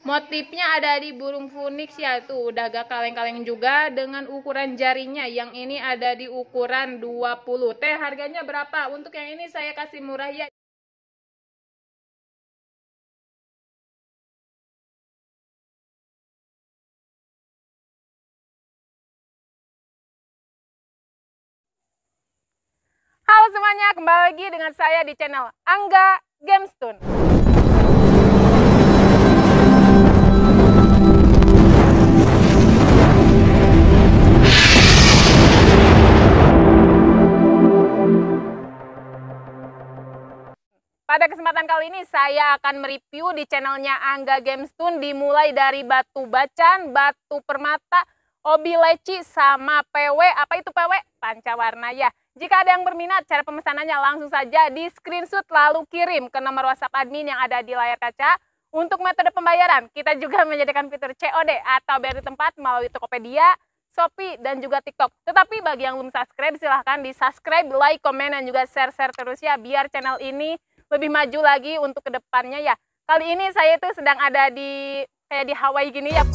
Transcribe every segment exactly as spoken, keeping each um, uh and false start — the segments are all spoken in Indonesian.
Motifnya ada di burung phoenix ya, tuh udah agak kaleng-kaleng juga dengan ukuran jarinya. Yang ini ada di ukuran dua puluh. Teh, harganya berapa? Untuk yang ini saya kasih murah ya. Halo semuanya, kembali lagi dengan saya di channel Angga Gamestone. Pada kesempatan kali ini saya akan mereview di channelnya Angga Gamestone dimulai dari batu bacan, batu permata, obi leci, sama P W. Apa itu P W? Pancawarna ya. Jika ada yang berminat, cara pemesanannya langsung saja di screenshot lalu kirim ke nomor WhatsApp admin yang ada di layar kaca. Untuk metode pembayaran, kita juga menyediakan fitur C O D atau bayar di tempat melalui Tokopedia, Shopee, dan juga TikTok. Tetapi bagi yang belum subscribe, silahkan di subscribe, like, komen, dan juga share-share terus ya, biar channel ini lebih maju lagi untuk kedepannya ya. Kali ini saya itu sedang ada di kayak di Hawaii gini ya.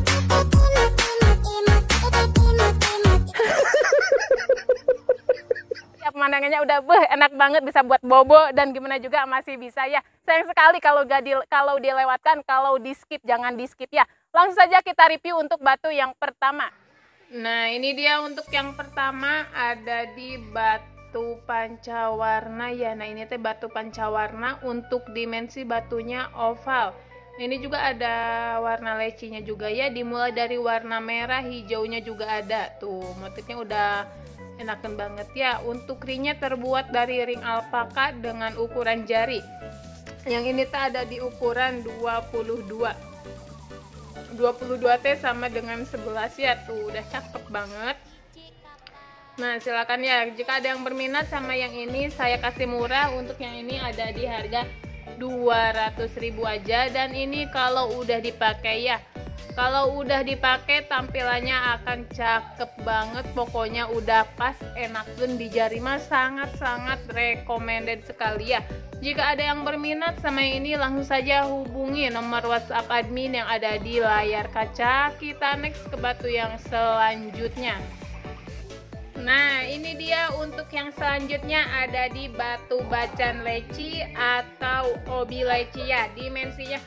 Ya pemandangannya udah beh enak banget, bisa buat bobo dan gimana juga masih bisa ya. Sayang sekali kalau gak di, kalau dilewatkan, kalau di skip jangan di skip ya. Langsung saja kita review untuk batu yang pertama. Nah ini dia untuk yang pertama, ada di batu batu pancawarna ya. Nah ini teh batu pancawarna, untuk dimensi batunya oval. Nah, ini juga ada warna lecinya juga ya, dimulai dari warna merah, hijaunya juga ada. Tuh motifnya udah enakan banget ya. Untuk ringnya terbuat dari ring alpaka dengan ukuran jari. Yang ini tuh ada di ukuran dua puluh dua. dua puluh dua teh sama dengan sebelas ya. Tuh udah cakep banget. Nah silakan ya, jika ada yang berminat sama yang ini saya kasih murah. Untuk yang ini ada di harga dua ratus ribu aja. Dan ini kalau udah dipakai ya, kalau udah dipakai tampilannya akan cakep banget. Pokoknya udah pas, enakan di jari mah, sangat-sangat recommended sekali ya. Jika ada yang berminat sama yang ini, langsung saja hubungi nomor WhatsApp admin yang ada di layar kaca. Kita next ke batu yang selanjutnya. Nah ini dia untuk yang selanjutnya, ada di batu bacan leci atau obi leci ya, dimensinya.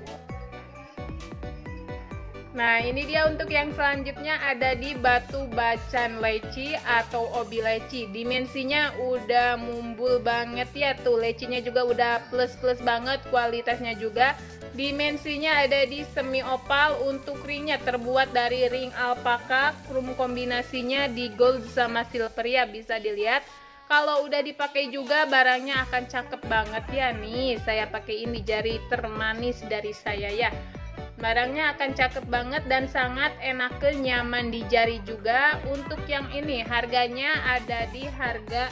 Nah ini dia untuk yang selanjutnya, ada di batu bacan leci atau obi leci. Dimensinya udah mumbul banget ya, tuh lecinya juga udah plus-plus banget, kualitasnya juga. Dimensinya ada di semi opal. Untuk ringnya terbuat dari ring alpaka, krum kombinasinya di gold sama silver ya, bisa dilihat. Kalau udah dipakai juga barangnya akan cakep banget ya. Nih saya pakai ini jari termanis dari saya ya. Barangnya akan cakep banget dan sangat enak, nyaman di jari juga. Untuk yang ini harganya ada di harga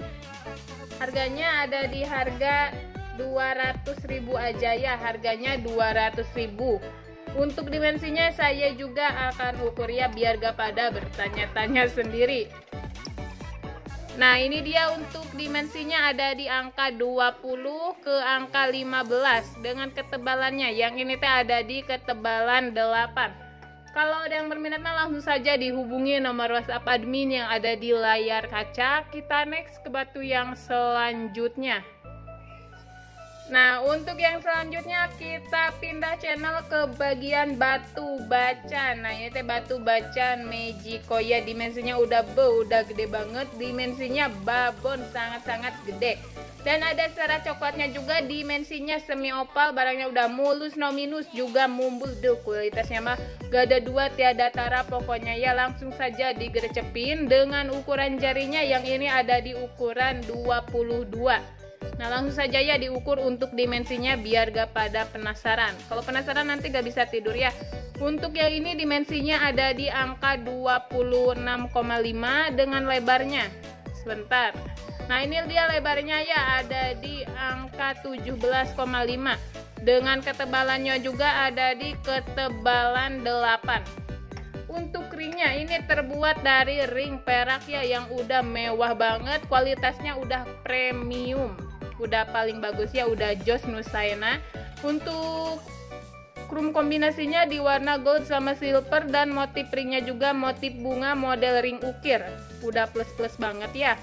harganya ada di harga dua ratus ribu aja ya, harganya dua ratus ribu. Untuk dimensinya saya juga akan ukur ya, biar gak pada bertanya-tanya sendiri. Nah ini dia untuk dimensinya, ada di angka dua puluh ke angka lima belas dengan ketebalannya. Yang ini teh ada di ketebalan delapan. Kalau ada yang berminat mah langsung saja dihubungi nomor WhatsApp admin yang ada di layar kaca. Kita next ke batu yang selanjutnya. Nah untuk yang selanjutnya kita pindah channel ke bagian batu bacan. Nah ini teh batu bacan Mexico ya, dimensinya udah be, udah gede banget. Dimensinya babon, sangat-sangat gede. Dan ada serat coklatnya juga, dimensinya semi opal. Barangnya udah mulus, no minus, juga mumbul. Duh kualitasnya mah gak ada dua, tiada tara pokoknya ya. Langsung saja digercepin dengan ukuran jarinya. Yang ini ada di ukuran dua puluh dua. Nah langsung saja ya diukur untuk dimensinya, biar gak pada penasaran. Kalau penasaran nanti gak bisa tidur ya. Untuk yang ini dimensinya ada di angka dua puluh enam koma lima dengan lebarnya. Sebentar. Nah ini dia lebarnya ya, ada di angka tujuh belas koma lima. Dengan ketebalannya juga ada di ketebalan delapan. Untuk ringnya ini terbuat dari ring perak ya, yang udah mewah banget. Kualitasnya udah premium, udah paling bagus ya, udah jos nusaina. Untuk chrome kombinasinya di warna gold sama silver, dan motif ringnya juga motif bunga model ring ukir. Udah plus-plus banget ya.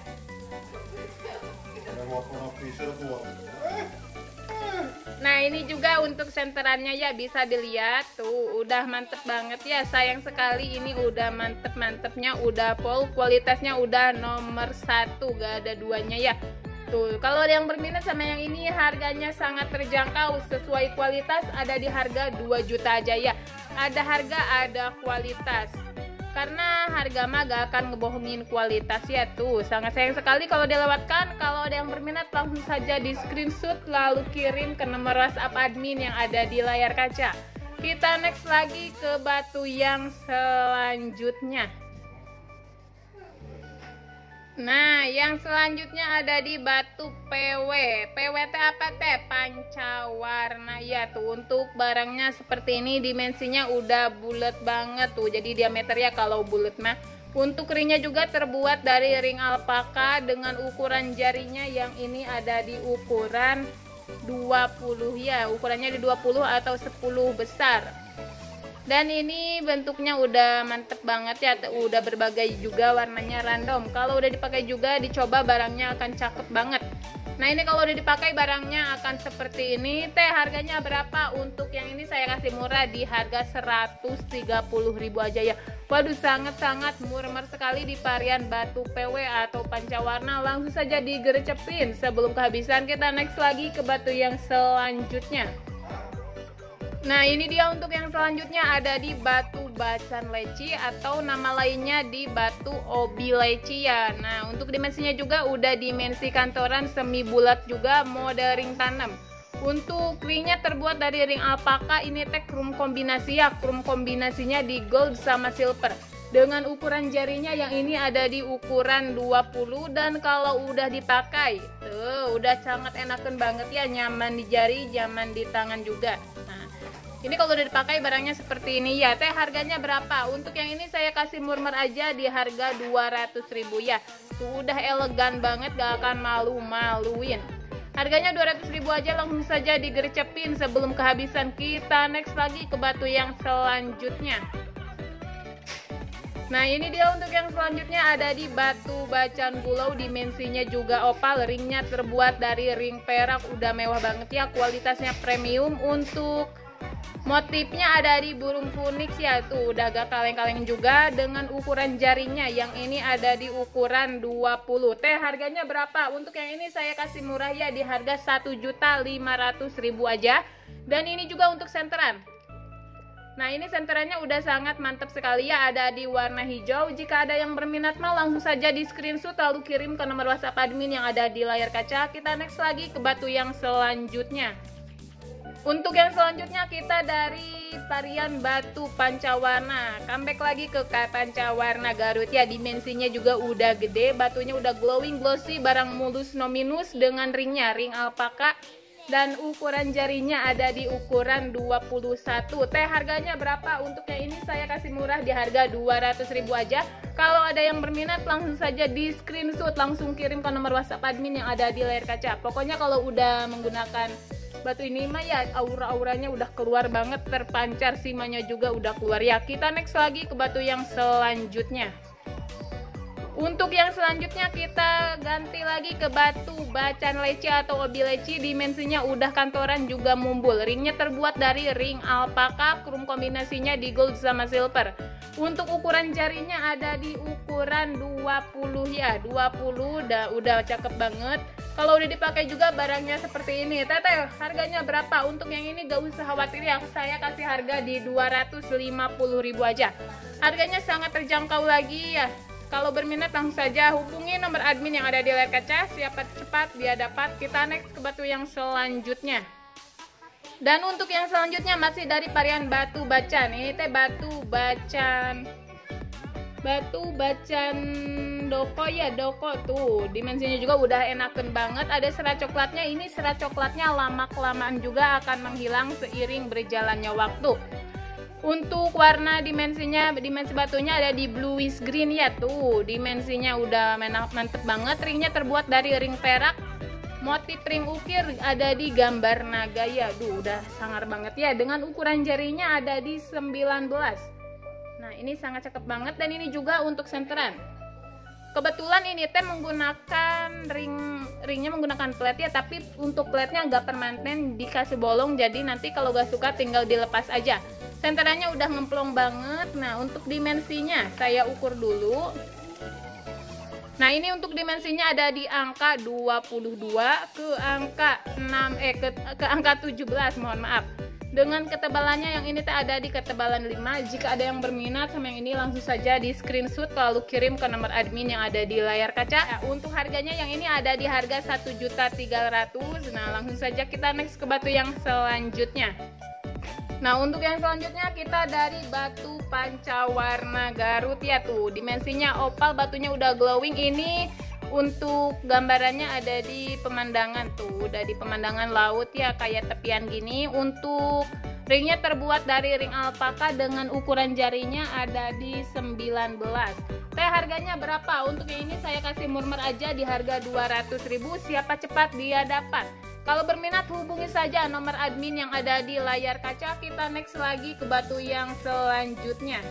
Nah, ini juga untuk senterannya ya, bisa dilihat tuh, udah mantep banget ya. Sayang sekali ini udah mantep-mantepnya, udah pol, kualitasnya udah nomor satu, gak ada duanya ya. Tuh, kalau ada yang berminat sama yang ini, harganya sangat terjangkau, sesuai kualitas, ada di harga dua juta aja ya. Ada harga, ada kualitas. Karena harga mah gak akan ngebohongin kualitas ya. Tuh, sangat sayang sekali kalau dilewatkan. Kalau ada yang berminat, langsung saja di screenshot lalu kirim ke nomor WhatsApp admin yang ada di layar kaca. Kita next lagi ke batu yang selanjutnya. Nah, yang selanjutnya ada di batu P W. P W teh apa teh? Pancawarna ya tuh. Untuk barangnya seperti ini, dimensinya udah bulat banget tuh. Jadi diameternya kalau bulat mah. Untuk ringnya juga terbuat dari ring alpaka dengan ukuran jarinya yang ini ada di ukuran dua puluh ya. Ukurannya di dua puluh atau sepuluh besar. Dan ini bentuknya udah mantep banget ya, udah berbagai juga warnanya random. Kalau udah dipakai juga, dicoba barangnya akan cakep banget. Nah, ini kalau udah dipakai barangnya akan seperti ini. Teh, harganya berapa? Untuk yang ini saya kasih murah di harga seratus tiga puluh ribu aja ya. Waduh, sangat-sangat murah sekali di varian batu P W atau pancawarna. Langsung saja digercepin sebelum kehabisan. Kita next lagi ke batu yang selanjutnya. Nah, ini dia untuk yang selanjutnya, ada di batu bacan leci atau nama lainnya di batu obi leci ya. Nah, untuk dimensinya juga udah dimensi kantoran semi bulat juga, model ring tanam. Untuk ringnya terbuat dari ring alpaka, ini teh chrome kombinasi ya. Chrome kombinasinya di gold sama silver. Dengan ukuran jarinya yang ini ada di ukuran dua puluh, dan kalau udah dipakai, tuh udah sangat enakan banget ya, nyaman di jari, nyaman di tangan juga. Nah, ini kalau udah dipakai barangnya seperti ini ya. Teh, harganya berapa? Untuk yang ini saya kasih murmer aja di harga dua ratus ribu ya. Tuh udah elegan banget, gak akan malu-maluin. Harganya dua ratus ribu aja, langsung saja digercepin sebelum kehabisan. Kita next lagi ke batu yang selanjutnya. Nah, ini dia untuk yang selanjutnya, ada di batu bacan gulau, dimensinya juga opal, ringnya terbuat dari ring perak, udah mewah banget ya, kualitasnya premium. Untuk motifnya ada di burung phoenix ya, tuh udah agak kaleng-kaleng juga, dengan ukuran jarinya yang ini ada di ukuran dua puluh. Teh, harganya berapa? Untuk yang ini saya kasih murah ya di harga satu juta lima ratus ribu aja. Dan ini juga untuk senteran. Nah, ini senterannya udah sangat mantap sekali ya, ada di warna hijau. Jika ada yang berminat mah langsung saja di screenshot lalu kirim ke nomor WhatsApp admin yang ada di layar kaca. Kita next lagi ke batu yang selanjutnya. Untuk yang selanjutnya kita dari varian batu pancawarna. Comeback lagi ke pancawarna Garut ya, dimensinya juga udah gede, batunya udah glowing glossy, barang mulus no minus, dengan ringnya ring alpaka, dan ukuran jarinya ada di ukuran dua puluh satu. Teh, harganya berapa? Untuk yang ini saya kasih murah di harga dua ratus ribu aja. Kalau ada yang berminat langsung saja di screenshot, langsung kirim ke nomor WhatsApp admin yang ada di layar kaca. Pokoknya kalau udah menggunakan batu ini mah ya, aura-auranya udah keluar banget, terpancar, simanya juga udah keluar ya. Kita next lagi ke batu yang selanjutnya. Untuk yang selanjutnya kita ganti lagi ke batu bacan leci atau obi leci, dimensinya udah kantoran juga mumbul. Ringnya terbuat dari ring alpaka, chrome kombinasinya di gold sama silver. Untuk ukuran jarinya ada di ukuran dua puluh ya, dua puluh udah udah cakep banget. Kalau udah dipakai juga barangnya seperti ini. Teteh, harganya berapa? Untuk yang ini gak usah khawatir ya, saya kasih harga di dua ratus lima puluh ribu aja. Harganya sangat terjangkau lagi ya. Kalau berminat langsung saja hubungi nomor admin yang ada di layar kaca. Siapa cepat dia dapat. Kita next ke batu yang selanjutnya. Dan untuk yang selanjutnya masih dari varian batu bacan. Ini teh batu bacan batu bacan doko ya, doko tuh. Dimensinya juga udah enaken banget. Ada serat coklatnya. Ini serat coklatnya lama-kelamaan juga akan menghilang seiring berjalannya waktu. Untuk warna dimensinya, dimensi batunya ada di bluish green ya tuh. Dimensinya udah mantep banget. Ringnya terbuat dari ring perak. Motif ring ukir ada di gambar naga ya. Duh, udah sangar banget ya. Dengan ukuran jarinya ada di sembilan belas. Nah, ini sangat cakep banget. Dan ini juga untuk senteran. Kebetulan ini teh menggunakan ring ringnya menggunakan plat ya. Tapi untuk platnya nggak permanen, dikasih bolong. Jadi nanti kalau nggak suka tinggal dilepas aja. Senterannya udah ngemplong banget. Nah, untuk dimensinya saya ukur dulu. Nah, ini untuk dimensinya ada di angka dua puluh dua ke angka enam eh ke, ke angka tujuh belas, mohon maaf. Dengan ketebalannya yang ini tak ada di ketebalan lima. Jika ada yang berminat sama yang ini langsung saja di screenshot lalu kirim ke nomor admin yang ada di layar kaca. Nah, untuk harganya yang ini ada di harga satu juta tiga ratus ribu. Nah, langsung saja kita next ke batu yang selanjutnya. Nah, untuk yang selanjutnya kita dari batu pancawarna Garut ya tuh. Dimensinya opal, batunya udah glowing. Ini untuk gambarannya ada di pemandangan tuh, udah di pemandangan laut ya, kayak tepian gini. Untuk ringnya terbuat dari ring alpaka dengan ukuran jarinya ada di sembilan belas. Teh harganya berapa? Untuk yang ini saya kasih murmer aja di harga dua ratus ribu. Siapa cepat dia dapat. Kalau berminat hubungi saja nomor admin yang ada di layar kaca. Kita next lagi ke batu yang selanjutnya.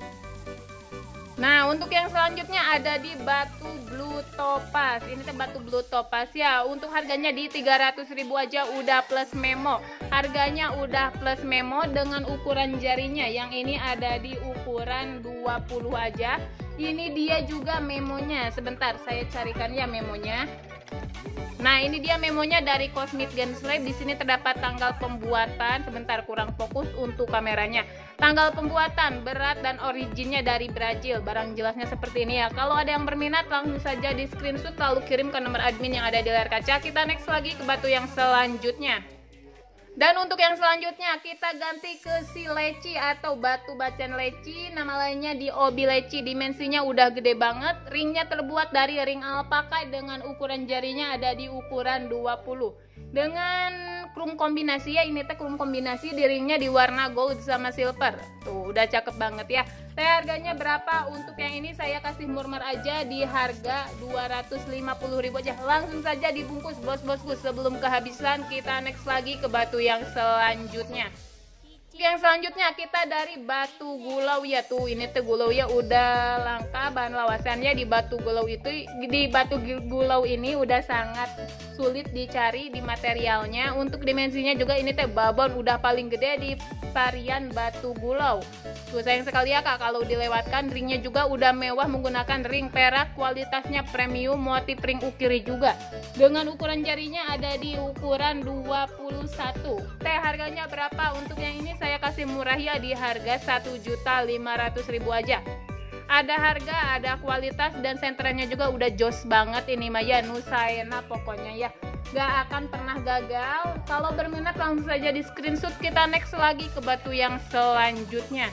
Nah, untuk yang selanjutnya ada di batu blue topaz. Ini tuh batu blue topaz ya. Untuk harganya di tiga ratus ribu aja udah plus memo. Harganya udah plus memo dengan ukuran jarinya. Yang ini ada di ukuran dua puluh aja. Ini dia juga memonya. Sebentar saya carikan ya memonya. Nah, ini dia memonya dari Cosmic Games Lab. Di sini terdapat tanggal pembuatan. Sebentar, kurang fokus untuk kameranya. Tanggal pembuatan, berat dan originnya dari Brazil. Barang jelasnya seperti ini ya. Kalau ada yang berminat langsung saja di screenshot lalu kirim ke nomor admin yang ada di layar kaca. Kita next lagi ke batu yang selanjutnya. Dan untuk yang selanjutnya kita ganti ke si leci atau batu bacan leci. Nama lainnya di obi leci. Dimensinya udah gede banget. Ringnya terbuat dari ring alpaka dengan ukuran jarinya ada di ukuran dua puluh. Dengan krum kombinasi ya, ini teh krum kombinasi di ringnya di warna gold sama silver. Tuh udah cakep banget ya. Teh harganya berapa? Untuk yang ini saya kasih murmer aja di harga dua ratus lima puluh ribu aja. Langsung saja dibungkus bos-bosku sebelum kehabisan. Kita next lagi ke batu yang selanjutnya. Yang selanjutnya kita dari batu gulau ya tuh. Ini tuh gulau ya udah langka bahan lawasannya. Di batu gulau itu di batu gulau ini udah sangat sulit dicari di materialnya. Untuk dimensinya juga ini teh babon udah paling gede di varian batu gulau. Tuh sayang sekali ya kak kalau dilewatkan. Ringnya juga udah mewah menggunakan ring perak, kualitasnya premium, motif ring ukiri juga. Dengan ukuran jarinya ada di ukuran dua puluh satu. Teh harganya berapa? Untuk yang ini saya kasih murah ya di harga satu juta lima ratus ribu aja. Ada harga, ada kualitas, dan senterannya juga udah jos banget ini Maya Nusaena pokoknya ya. Gak akan pernah gagal. Kalau berminat langsung saja di screenshot. Kita next lagi ke batu yang selanjutnya.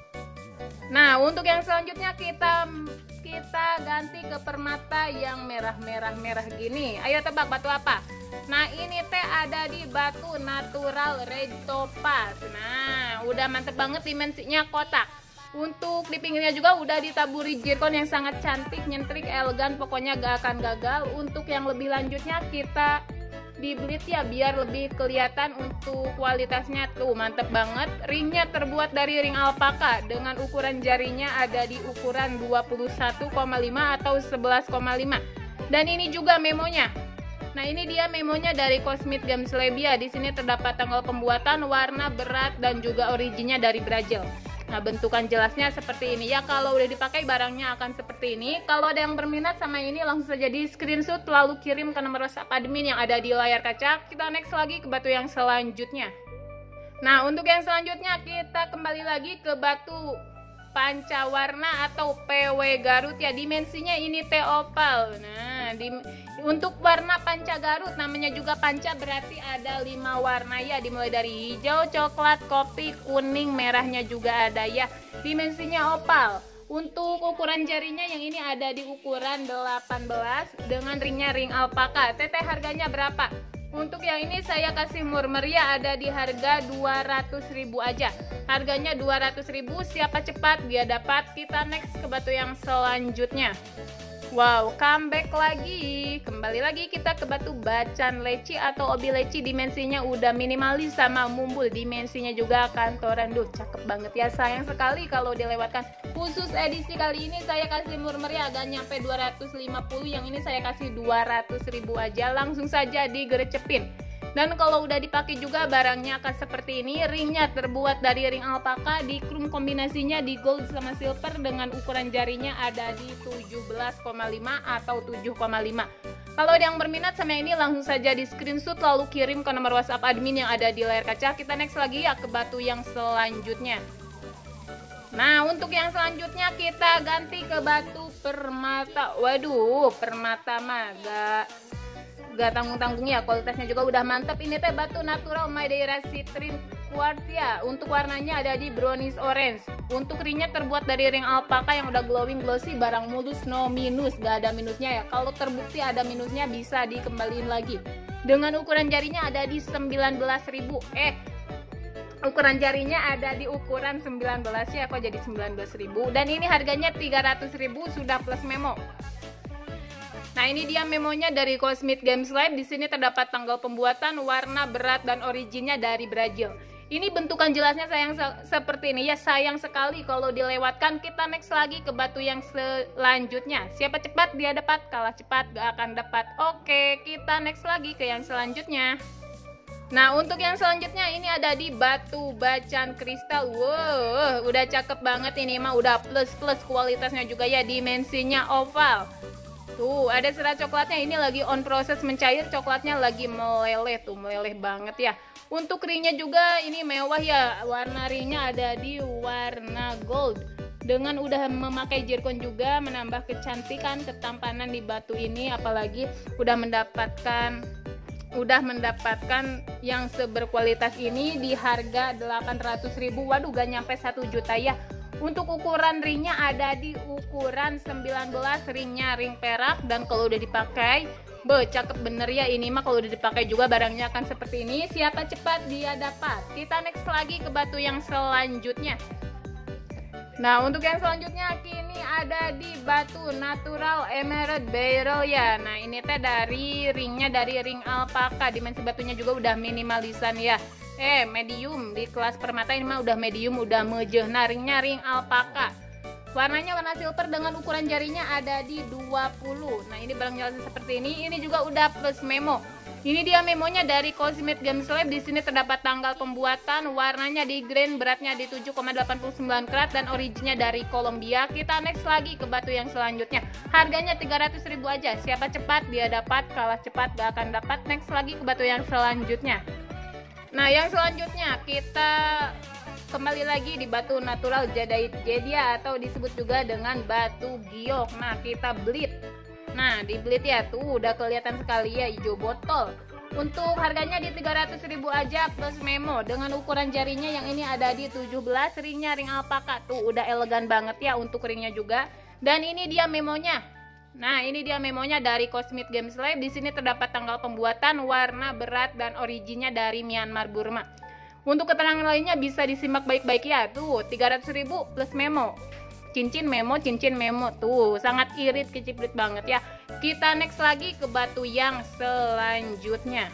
Nah, untuk yang selanjutnya kita kita ganti ke permata yang merah-merah-merah gini. Ayo tebak batu apa? Nah, ini teh ada di batu natural red topaz. Nah, udah mantep banget, dimensinya kotak. Untuk di pinggirnya juga udah ditaburi zircon yang sangat cantik, nyentrik, elegan, pokoknya gak akan gagal. Untuk yang lebih lanjutnya kita di bleed ya biar lebih kelihatan. Untuk kualitasnya tuh mantep banget. Ringnya terbuat dari ring alpaka dengan ukuran jarinya ada di ukuran dua puluh satu koma lima atau sebelas koma lima. Dan ini juga memonya. Nah, ini dia memonya dari Cosmic Games Lab ya. Di sini terdapat tanggal pembuatan, warna, berat, dan juga originnya dari Brazil. Nah, bentukan jelasnya seperti ini ya. Kalau udah dipakai barangnya akan seperti ini. Kalau ada yang berminat sama ini langsung saja di screenshot lalu kirim ke nomor WhatsApp admin yang ada di layar kaca. Kita next lagi ke batu yang selanjutnya. Nah, untuk yang selanjutnya kita kembali lagi ke batu pancawarna atau P W Garut ya. Dimensinya ini T opal. Nah, di, untuk warna panca Garut namanya juga panca berarti ada lima warna ya. Dimulai dari hijau, coklat, kopi, kuning, merahnya juga ada ya. Dimensinya opal. Untuk ukuran jarinya yang ini ada di ukuran delapan belas dengan ringnya ring alpaka. Teteh harganya berapa? Untuk yang ini saya kasih murmer ya, ada di harga dua ratus ribu aja. Harganya dua ratus ribu, siapa cepat dia dapat. Kita next ke batu yang selanjutnya. Wow, comeback lagi. Kembali lagi kita ke batu bacan leci atau obi leci. Dimensinya udah minimalis sama mumbul. Dimensinya juga kantoran. Duh, cakep banget ya. Sayang sekali kalau dilewatkan. Khusus edisi kali ini saya kasih murmeri agak nyampe dua ratus lima puluh. Yang ini saya kasih dua ratus ribu aja. Langsung saja digerecepin. Dan kalau udah dipakai juga barangnya akan seperti ini. Ringnya terbuat dari ring alpaka, di chrome kombinasinya di gold sama silver dengan ukuran jarinya ada di tujuh belas koma lima atau tujuh koma lima. Kalau ada yang berminat sama ini langsung saja di screenshot lalu kirim ke nomor WhatsApp admin yang ada di layar kaca. Kita next lagi ya ke batu yang selanjutnya. Nah, untuk yang selanjutnya kita ganti ke batu permata. Waduh, permata mah gak gak tanggung-tanggung ya, kualitasnya juga udah mantap. Ini teh batu natural Madeira citrine quartz ya. Untuk warnanya ada di brownish orange. Untuk ringnya terbuat dari ring alpaka yang udah glowing glossy, barang mulus no minus, gak ada minusnya ya. Kalau terbukti ada minusnya bisa dikembaliin lagi. Dengan ukuran jarinya ada di sembilan belas ribu. Eh ukuran jarinya ada di ukuran sembilan belas ya, kok jadi sembilan belas ribu. Dan ini harganya tiga ratus ribu sudah plus memo. Nah, ini dia memonya dari Cosmic Games Live. Di sini terdapat tanggal pembuatan, warna, berat, dan originnya dari Brazil. Ini bentukan jelasnya sayang se seperti ini ya. Sayang sekali kalau dilewatkan. Kita next lagi ke batu yang selanjutnya. Siapa cepat dia dapat, kalah cepat gak akan dapat. Oke, kita next lagi ke yang selanjutnya. Nah, untuk yang selanjutnya ini ada di batu bacan kristal. Wow, udah cakep banget ini mah, udah plus-plus kualitasnya juga ya. Dimensinya oval. Tuh, ada serat coklatnya, ini lagi on proses mencair, coklatnya lagi meleleh tuh, meleleh banget ya. Untuk ringnya juga ini mewah ya, warna ringnya ada di warna gold. Dengan udah memakai zircon juga menambah kecantikan, ketampanan di batu ini, apalagi udah mendapatkan udah mendapatkan yang seberkualitas ini di harga delapan ratus ribu. Waduh, gak nyampe satu juta ya. Untuk ukuran ringnya ada di ukuran sembilan belas, ringnya ring perak. Dan kalau udah dipakai, be, cakep bener ya. Ini mah kalau udah dipakai juga barangnya akan seperti ini. Siapa cepat dia dapat. Kita next lagi ke batu yang selanjutnya. Nah, untuk yang selanjutnya kini ada di batu natural emerald beryl ya. Nah, ini teh dari ringnya dari ring alpaka. Dimensi batunya juga udah minimalisan ya. Eh, medium. Di kelas permata ini mah udah medium, udah mejeh. Nah, ringnya ring alpaka. Warnanya warna silver dengan ukuran jarinya ada di dua puluh. Nah, ini barang jelasnya seperti ini. Ini juga udah plus memo. Ini dia memonya dari Cosmic Games Lab. Di sini terdapat tanggal pembuatan, warnanya di green, beratnya di tujuh koma delapan sembilan karat dan originnya dari Kolombia. Kita next lagi ke batu yang selanjutnya. Harganya tiga ratus ribu aja. Siapa cepat dia dapat, kalah cepat gak akan dapat. Next lagi ke batu yang selanjutnya. Nah, yang selanjutnya kita kembali lagi di batu natural jadeite jedia atau disebut juga dengan batu giok. Nah, kita belit. Nah, di belit ya tuh udah kelihatan sekali ya hijau botol. Untuk harganya di tiga ratus ribu aja plus memo. Dengan ukuran jarinya yang ini ada di tujuh belas, ringnya ring alpaka. Tuh udah elegan banget ya untuk ringnya juga. Dan ini dia memonya. Nah, ini dia memonya dari Cosmic Games Live. Di sini terdapat tanggal pembuatan, warna, berat, dan originnya dari Myanmar, Burma. Untuk keterangan lainnya bisa disimak baik-baik ya. Tuh, tiga ratus ribu plus memo. Cincin memo, cincin memo. Tuh, sangat irit, keciprit banget ya. Kita next lagi ke batu yang selanjutnya.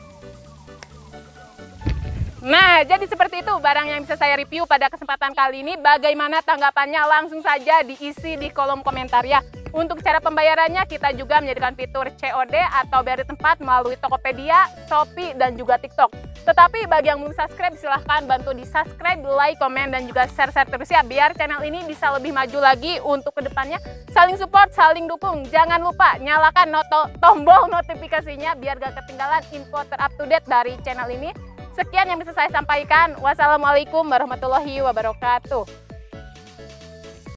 Nah, jadi seperti itu barang yang bisa saya review pada kesempatan kali ini. Bagaimana tanggapannya? Langsung saja diisi di kolom komentar ya. Untuk cara pembayarannya kita juga menyediakan fitur C O D atau bayar di tempat melalui Tokopedia, Shopee, dan juga TikTok. Tetapi bagi yang belum subscribe silahkan bantu di subscribe, like, komen, dan juga share-share terus ya. Biar channel ini bisa lebih maju lagi untuk kedepannya. Saling support, saling dukung. Jangan lupa nyalakan noto, tombol notifikasinya biar gak ketinggalan info terupdate dari channel ini. Sekian yang bisa saya sampaikan. Wassalamualaikum warahmatullahi wabarakatuh.